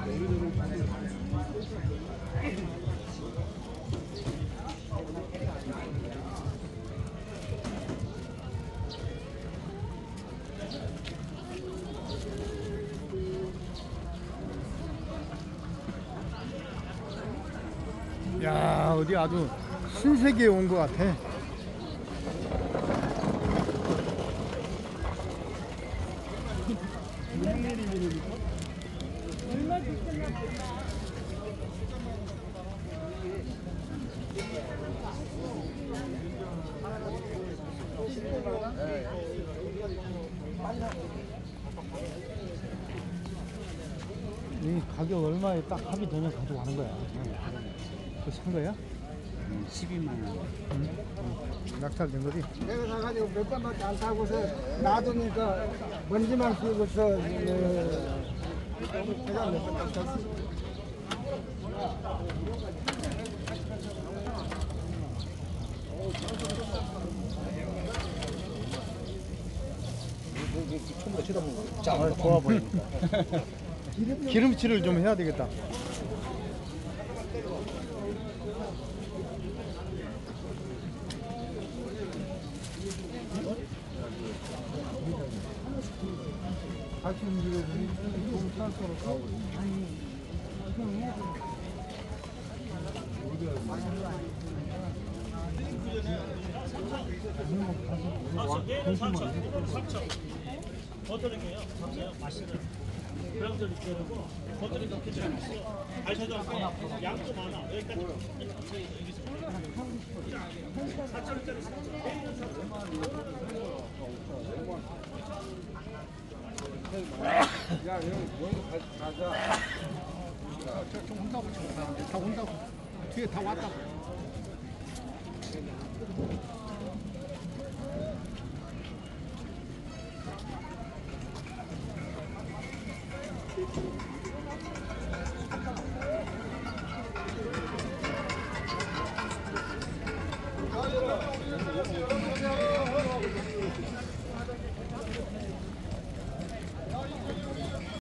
야, 어디 아주 신세계에 온 것 같아. 이 가격 얼마에 딱 합의 되면 가져가는 거야. 그거 산 거야? 12만 원. 낙찰된 거지? 내가 사가지고 몇 번밖에 안 타고서 놔두니까 먼지만 끼고서 제가 몇 번 탔어. 처음부터 쳐다보는 거. 아, 좋아 보이니까. 기름칠을 좀 해야 되겠다. 같이 움직여주니 좀 산소로 가고. 버터링이에요. 맛있는. 그럼 좀 이렇게 하고 버터링 넣기 좀 있어. 알셔도 양도 많아. 여기까지. 야, 형, 먼저 가자. 좀 온다고 지금 다 온다고. 뒤에 다 왔다고.